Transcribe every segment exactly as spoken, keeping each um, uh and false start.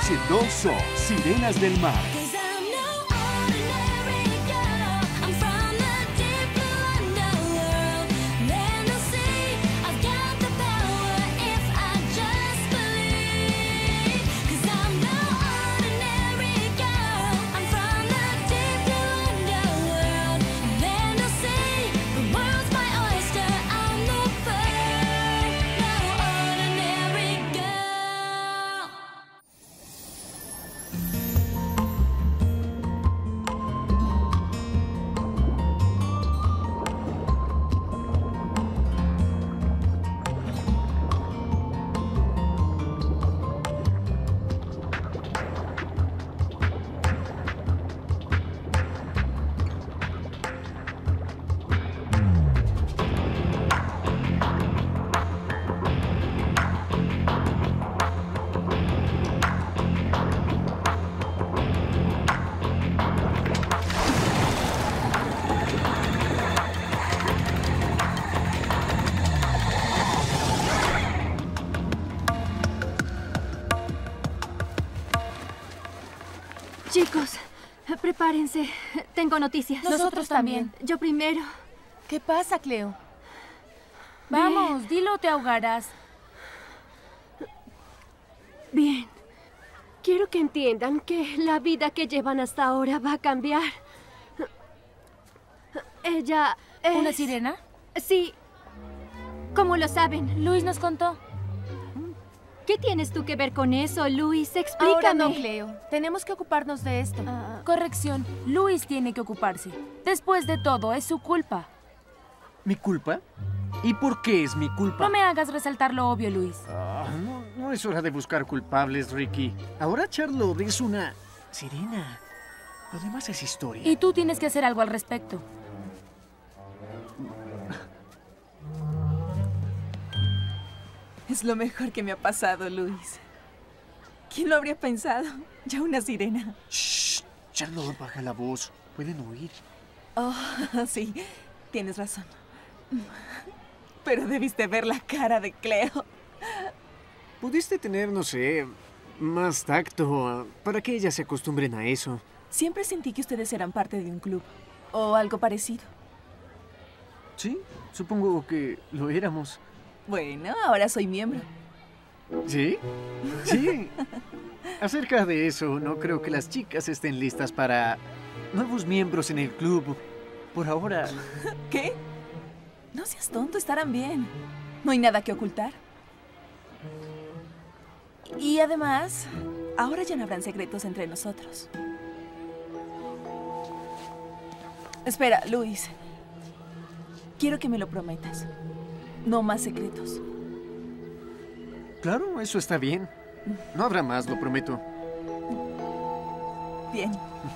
H dos O, Sirenas del Mar. Chicos, prepárense. Tengo noticias. Nosotros también. Yo primero. ¿Qué pasa, Cleo? Vamos, dilo o te ahogarás. Bien. Quiero que entiendan que la vida que llevan hasta ahora va a cambiar. Ella es... ¿Una sirena? Sí. ¿Cómo lo saben? Luis nos contó. ¿Qué tienes tú que ver con eso, Luis? Explícame. Ahora no, Cleo. Tenemos que ocuparnos de esto. Ah. Corrección. Luis tiene que ocuparse. Después de todo, es su culpa. ¿Mi culpa? ¿Y por qué es mi culpa? No me hagas resaltar lo obvio, Luis. Ah, no, no es hora de buscar culpables, Ricky. Ahora Charlotte es una sirena. Lo demás es historia. Y tú tienes que hacer algo al respecto. Es lo mejor que me ha pasado, Luis. ¿Quién lo habría pensado? Ya una sirena. Shh, Charlotte, baja la voz. Pueden oír. Oh, sí, tienes razón. Pero debiste ver la cara de Cleo. Pudiste tener, no sé, más tacto para que ellas se acostumbren a eso. Siempre sentí que ustedes eran parte de un club. O algo parecido. Sí, supongo que lo éramos. Bueno, ahora soy miembro. ¿Sí? Sí. Acerca de eso, no creo que las chicas estén listas para nuevos miembros en el club. Por ahora. ¿Qué? No seas tonto, estarán bien. No hay nada que ocultar. Y además, ahora ya no habrán secretos entre nosotros. Espera, Luis. Quiero que me lo prometas. No más secretos. Claro, eso está bien. No habrá más, lo prometo. Bien.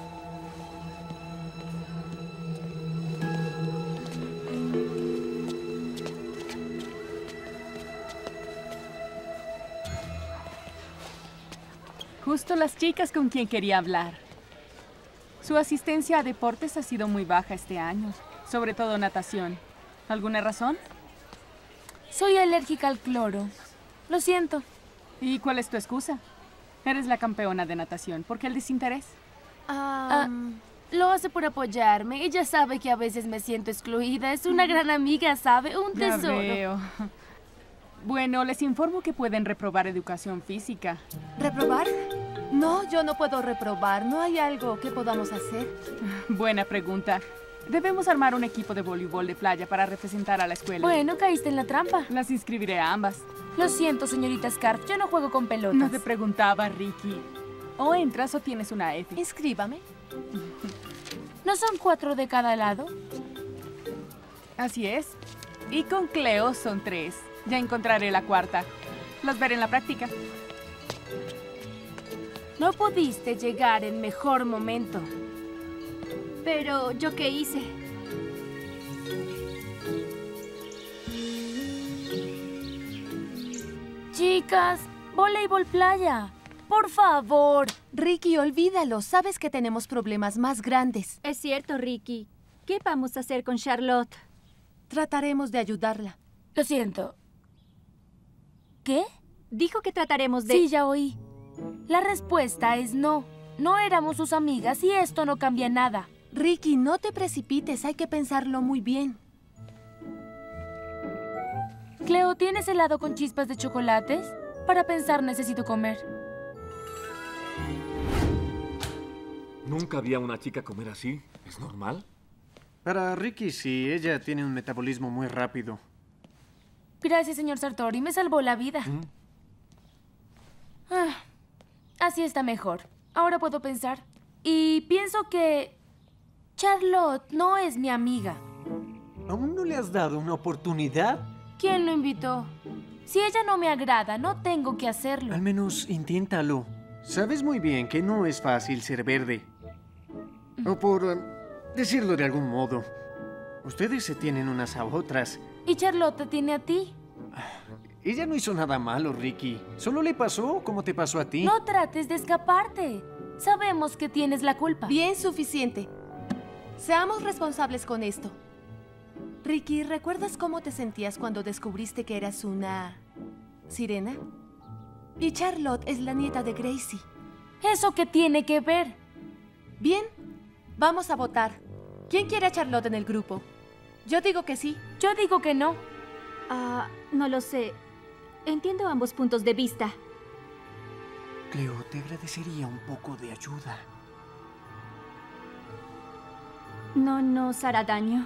Justo las chicas con quien quería hablar. Su asistencia a deportes ha sido muy baja este año, sobre todo natación. ¿Alguna razón? Soy alérgica al cloro. Lo siento. ¿Y cuál es tu excusa? Eres la campeona de natación. ¿Por qué el desinterés? Ah, lo hace por apoyarme. Ella sabe que a veces me siento excluida. Es una gran amiga, ¿sabe? Un Ya tesoro. veo. Bueno, les informo que pueden reprobar educación física. ¿Reprobar? No, yo no puedo reprobar. No hay algo que podamos hacer. Buena pregunta. Debemos armar un equipo de voleibol de playa para representar a la escuela. Bueno, caíste en la trampa. Las inscribiré a ambas. Lo siento, señorita Scarf. Yo no juego con pelotas. No te preguntaba, Ricky. O entras o tienes una F. Inscríbame. ¿No son cuatro de cada lado? Así es. Y con Cleo son tres. Ya encontraré la cuarta. Los veré en la práctica. No pudiste llegar en mejor momento. Pero, ¿yo qué hice? Chicas, voleibol playa. Por favor. Ricky, olvídalo. Sabes que tenemos problemas más grandes. Es cierto, Ricky. ¿Qué vamos a hacer con Charlotte? Trataremos de ayudarla. Lo siento. ¿Qué? Dijo que trataremos de... Sí, ya oí. La respuesta es no. No éramos sus amigas y esto no cambia nada. Ricky, no te precipites, hay que pensarlo muy bien. Cleo, ¿tienes helado con chispas de chocolates? Para pensar necesito comer. Nunca vi a una chica comer así. ¿Es normal? Para Ricky sí, ella tiene un metabolismo muy rápido. Gracias, señor Sartori, me salvó la vida. ¿Mm? Ah, así está mejor. Ahora puedo pensar. Y pienso que Charlotte no es mi amiga. ¿Aún no le has dado una oportunidad? ¿Quién lo invitó? Si ella no me agrada, no tengo que hacerlo. Al menos inténtalo. Sabes muy bien que no es fácil ser verde. O por eh, decirlo de algún modo, ustedes se tienen unas a otras. ¿Y Charlotte te tiene a ti? Ella no hizo nada malo, Ricky. Solo le pasó como te pasó a ti. No trates de escaparte. Sabemos que tienes la culpa. Bien, suficiente. Seamos responsables con esto. Ricky, ¿recuerdas cómo te sentías cuando descubriste que eras una sirena? Y Charlotte es la nieta de Gracie. ¿Eso qué tiene que ver? Bien, vamos a votar. ¿Quién quiere a Charlotte en el grupo? Yo digo que sí. Yo digo que no. Ah, no lo sé. Entiendo ambos puntos de vista. Cleo, te agradecería un poco de ayuda. No nos hará daño.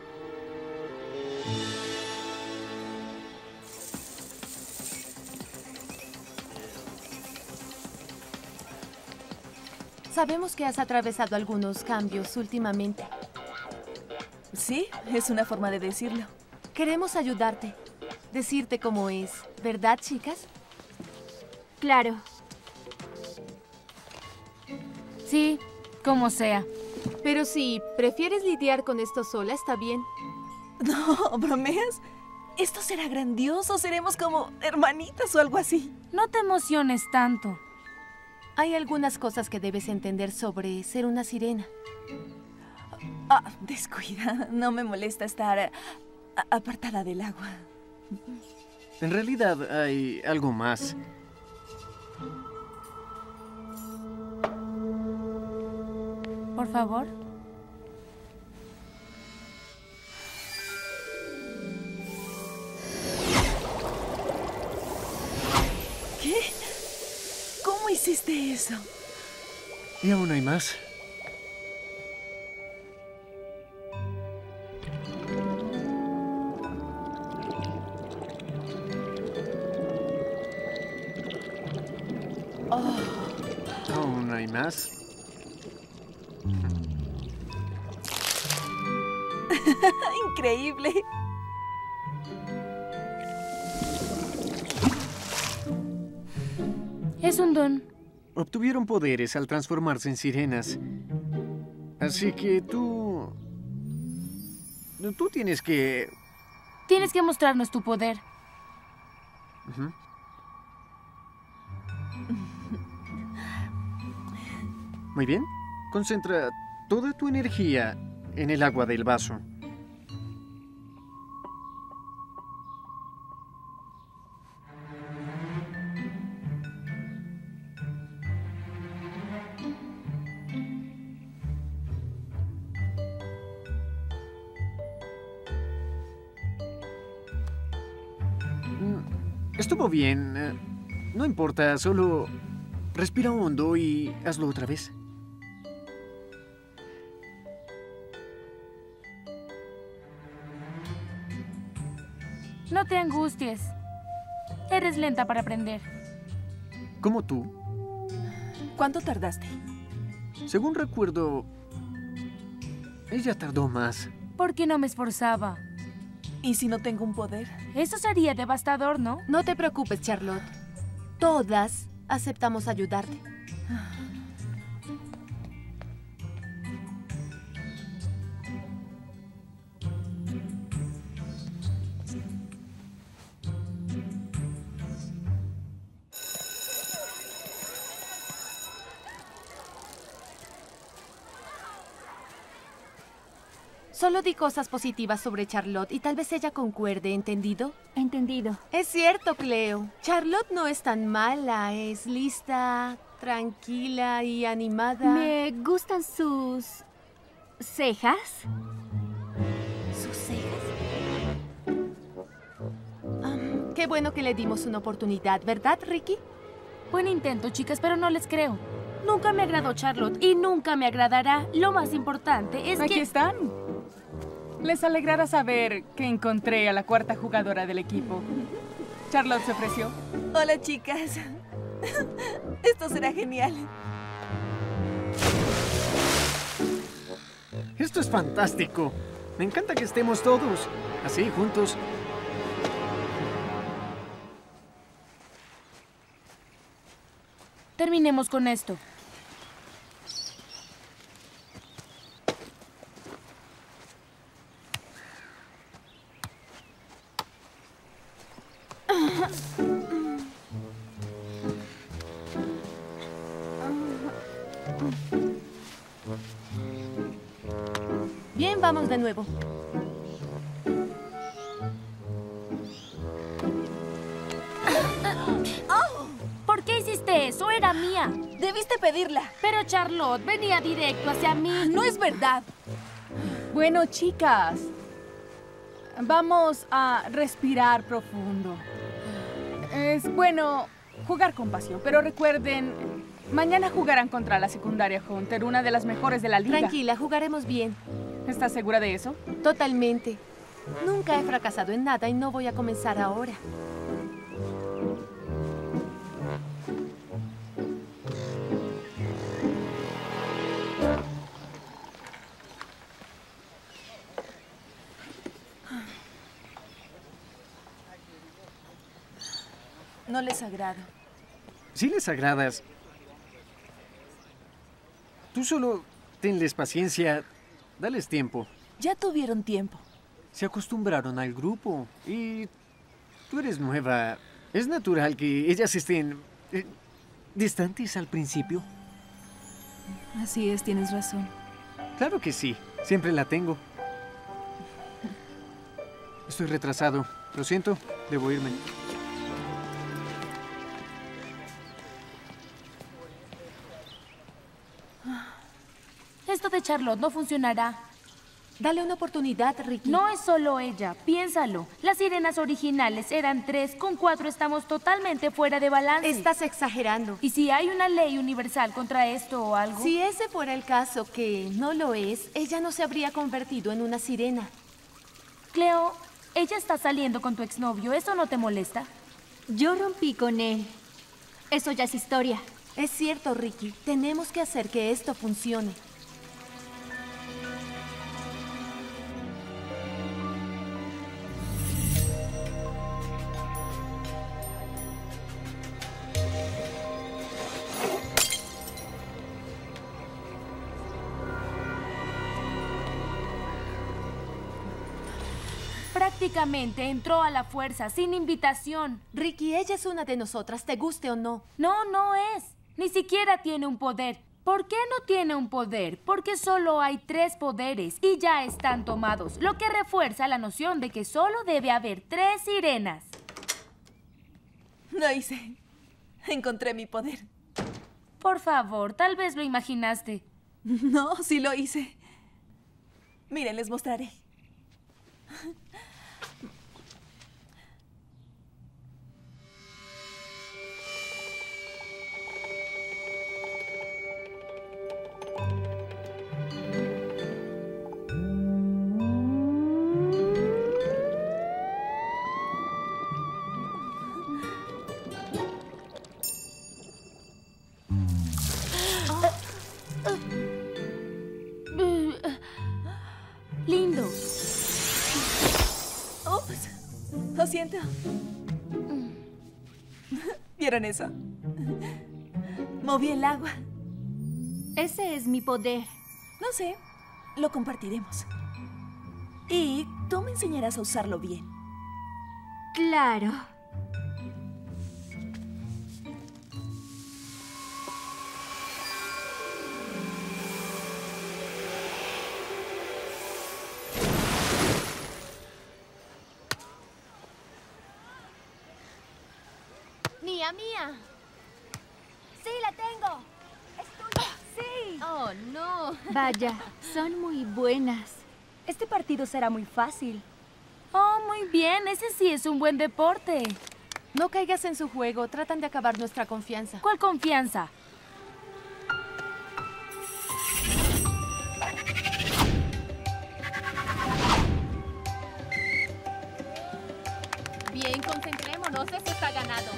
Sabemos que has atravesado algunos cambios últimamente. Sí, es una forma de decirlo. Queremos ayudarte, decirte cómo es, ¿verdad, chicas? Claro. Sí, como sea. Pero si prefieres lidiar con esto sola, está bien. No, ¿bromeas? Esto será grandioso. Seremos como hermanitas o algo así. No te emociones tanto. Hay algunas cosas que debes entender sobre ser una sirena. Ah, descuida. No me molesta estar a- apartada del agua. En realidad hay algo más. Por favor. ¿Qué? ¿Cómo hiciste eso? Y aún hay más. Aún hay más. Increíble. Es un don. Obtuvieron poderes al transformarse en sirenas. Así que tú... Tú tienes que... Tienes que mostrarnos tu poder. Ujú. Muy bien. Concentra toda tu energía en el agua del vaso. Mm, Estuvo bien. eh, No importa, solo respira hondo y hazlo otra vez. No te angusties. Eres lenta para aprender. Como tú. ¿Cuánto tardaste? Según recuerdo, ella tardó más. ¿Por qué no me esforzaba? ¿Y si no tengo un poder? Eso sería devastador, ¿no? No te preocupes, Charlotte. Todas aceptamos ayudarte. Solo di cosas positivas sobre Charlotte y tal vez ella concuerde, ¿entendido? Entendido. Es cierto, Cleo. Charlotte no es tan mala, es lista, tranquila y animada. Me gustan sus... cejas. ¿Sus cejas? Um, qué bueno que le dimos una oportunidad, ¿verdad, Ricky? Buen intento, chicas, pero no les creo. Nunca me agradó Charlotte y nunca me agradará. Lo más importante es Aquí que... están. Les alegrará saber que encontré a la cuarta jugadora del equipo. Charlotte se ofreció. Hola, chicas. Esto será genial. Esto es fantástico. Me encanta que estemos todos así, juntos. Terminemos con esto. Bien, vamos de nuevo. ¿Por qué hiciste eso? Era mía. Debiste pedirla. Pero Charlotte venía directo hacia mí. No es verdad. Bueno, chicas, vamos a respirar profundo. Es bueno jugar con pasión, pero recuerden, mañana jugarán contra la secundaria Hunter, una de las mejores de la liga. Tranquila, jugaremos bien. ¿Estás segura de eso? Totalmente. Nunca he fracasado en nada y no voy a comenzar ahora. No les agrado. Sí les agradas. Tú solo tenles paciencia. Dales tiempo. Ya tuvieron tiempo. Se acostumbraron al grupo y tú eres nueva. Es natural que ellas estén eh, distantes al principio. Así es, tienes razón. Claro que sí, siempre la tengo. Estoy retrasado. Lo siento, debo irme. Esto de Charlotte no funcionará. Dale una oportunidad, Ricky. No es solo ella, piénsalo. Las sirenas originales eran tres, con cuatro estamos totalmente fuera de balance. Estás exagerando. ¿Y si hay una ley universal contra esto o algo? Si ese fuera el caso, que no lo es, ella no se habría convertido en una sirena. Cleo, ella está saliendo con tu exnovio, ¿eso no te molesta? Yo rompí con él. Eso ya es historia. Es cierto, Ricky. Tenemos que hacer que esto funcione. Prácticamente entró a la fuerza, sin invitación. Ricky, ella es una de nosotras, te guste o no. No, no es. Ni siquiera tiene un poder. ¿Por qué no tiene un poder? Porque solo hay tres poderes y ya están tomados, lo que refuerza la noción de que solo debe haber tres sirenas. Lo hice. Encontré mi poder. Por favor, tal vez lo imaginaste. No, sí lo hice. Miren, les mostraré. Lindo. Ups, lo siento. ¿Vieron eso? Moví el agua. Ese es mi poder. No sé, lo compartiremos. Y tú me enseñarás a usarlo bien. Claro. Mía, mía. Sí, la tengo. Es tuya. Sí. Oh, no. Vaya, son muy buenas. Este partido será muy fácil. Oh, muy bien. Ese sí es un buen deporte. No caigas en su juego. Tratan de acabar nuestra confianza. ¿Cuál confianza? Bien, concentrémonos. Esto está ganado.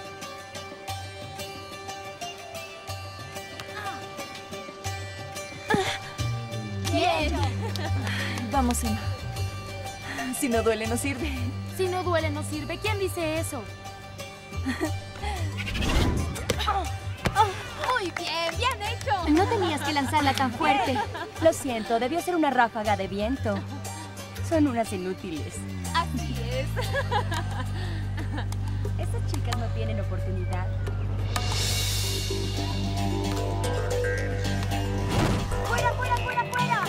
Bien. Vamos, Emma. Si no duele, no sirve. Si no duele, no sirve. ¿Quién dice eso? Muy bien, bien hecho. No tenías que lanzarla tan fuerte. Lo siento, debió ser una ráfaga de viento. Son unas inútiles. Así es. Estas chicas no tienen oportunidad. ¡Fuera, fuera, fuera, fuera!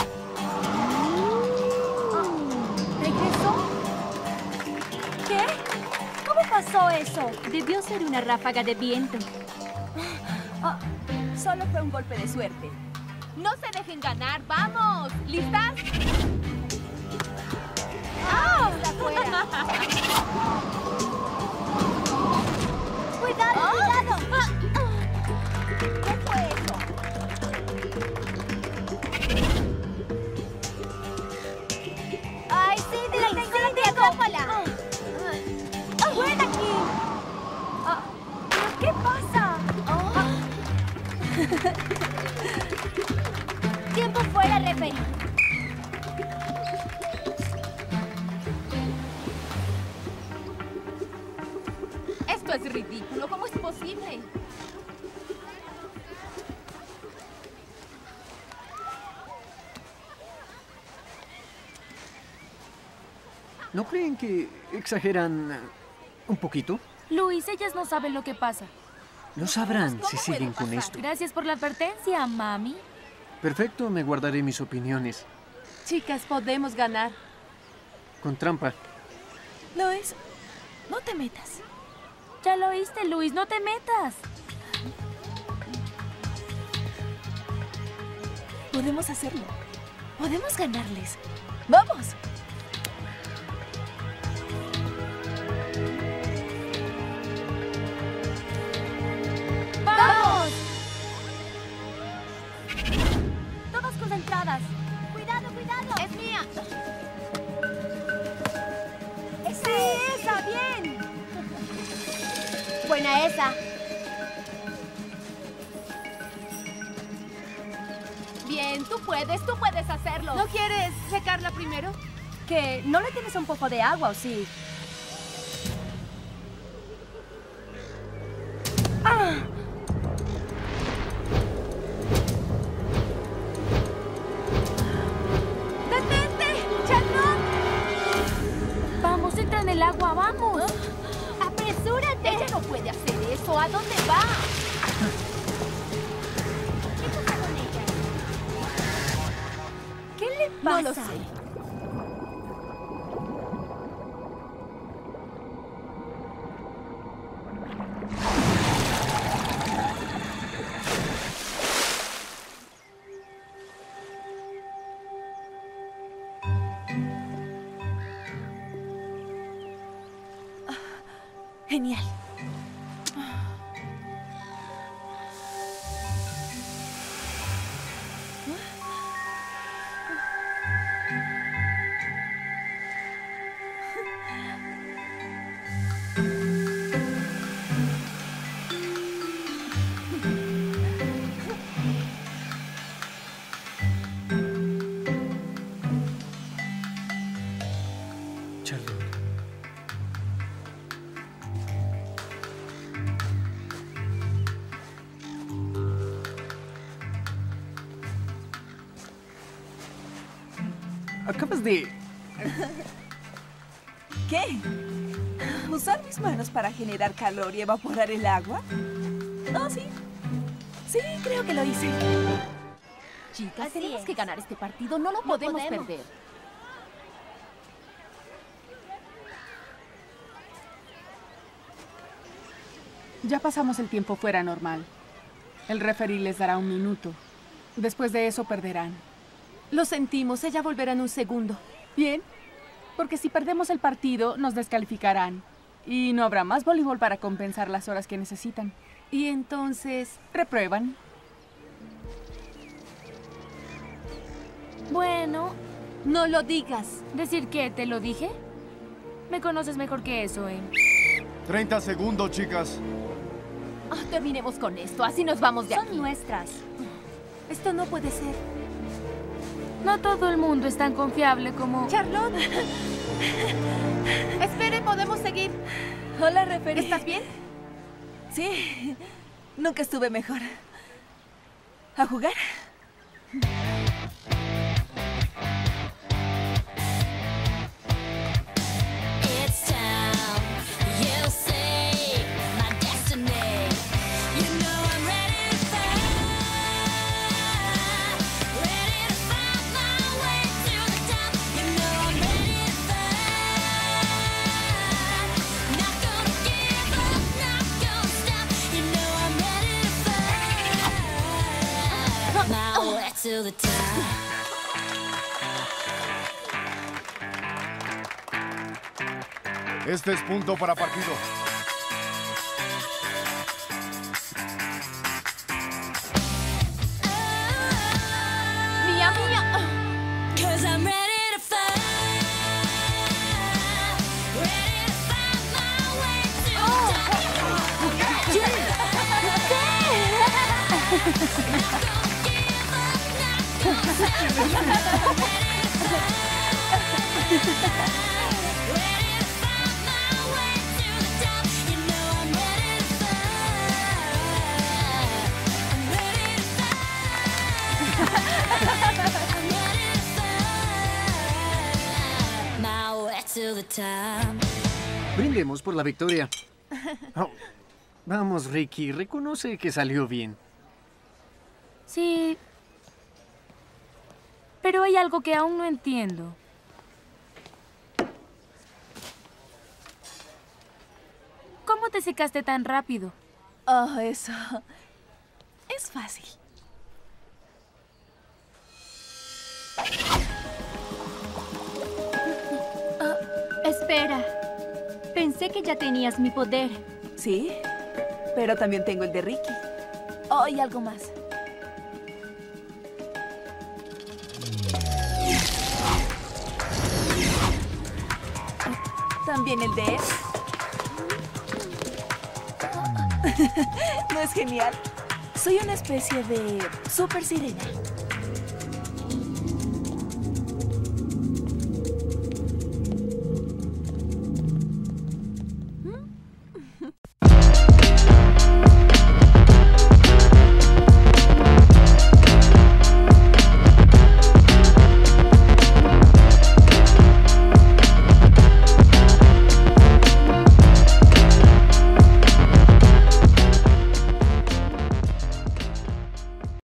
¿Regresó? ¿Qué? ¿Cómo pasó eso? Debió ser una ráfaga de viento. Ah, solo fue un golpe de suerte. No se dejen ganar. ¡Vamos! ¿Listas? ¡Ah! Está fuera. ¡Cuidado, cuidado! ¿Qué fue eso? ¡Ay, Cindy! ¡Cindy, atrápala! ¡Ven aquí! Ah, ¿qué pasa? Tiempo fuera, referee. Esto es ridículo. ¿Cómo es posible? ¿No creen que exageran eh, un poquito? Luis, ellas no saben lo que pasa. Lo sabrán si siguen con esto. Gracias por la advertencia, mami. Perfecto, me guardaré mis opiniones. Chicas, podemos ganar. Con trampa. Lois, no te metas. Ya lo oíste, Luis, no te metas. Podemos hacerlo. Podemos ganarles. ¡Vamos! ¡Vamos! Todas concentradas. ¡Cuidado, cuidado! ¡Es mía! ¡Sí, esa! ¡Bien! Buena esa. Bien, tú puedes, tú puedes hacerlo. ¿No quieres secarla primero? ¿Qué? ¿No le tienes un poco de agua o sí? ¡Ah! ¡Detente! ¡Charlotte! Vamos, entra en el agua, vamos. ¡Apresúrate! Ella no puede hacer eso. ¿A dónde va? ¿Qué pasa con ella? ¿Qué le pasa? No lo sé. Genial. Charlotte. Acabas de... ¿Qué? ¿Usar mis manos para generar calor y evaporar el agua? No, sí. Sí, creo que lo hice. Chicas, Así tenemos es. que ganar este partido. No lo podemos, podemos. perder. Ya pasamos el tiempo fuera normal. El referee les dará un minuto. Después de eso perderán. Lo sentimos, ella volverá en un segundo. Bien, porque si perdemos el partido, nos descalificarán. Y no habrá más voleibol para compensar las horas que necesitan. Y entonces... reprueban. Bueno, no lo digas. ¿Decir qué? ¿Te lo dije? Me conoces mejor que eso, ¿eh? treinta segundos, chicas. Oh, terminemos con esto, así nos vamos de aquí. Son nuestras. Esto no puede ser. No todo el mundo es tan confiable como... Charlotte. Espere, ¿podemos seguir? Hola, referee. ¿Estás bien? Sí, nunca estuve mejor. ¿A jugar? To the top. Este es punto para partido. ¡Mía, mía! 'Cause I'm ready to fly. Ready to find my way to the top. Brindemos por la victoria. Oh, vamos, Ricky, reconoce que salió bien. Sí. Pero hay algo que aún no entiendo. ¿Cómo te secaste tan rápido? Oh, eso... es fácil. Oh, espera. Pensé que ya tenías mi poder. Sí, pero también tengo el de Ricky. Oh, y algo más. También el de él. ¿No es genial? Soy una especie de super sirena.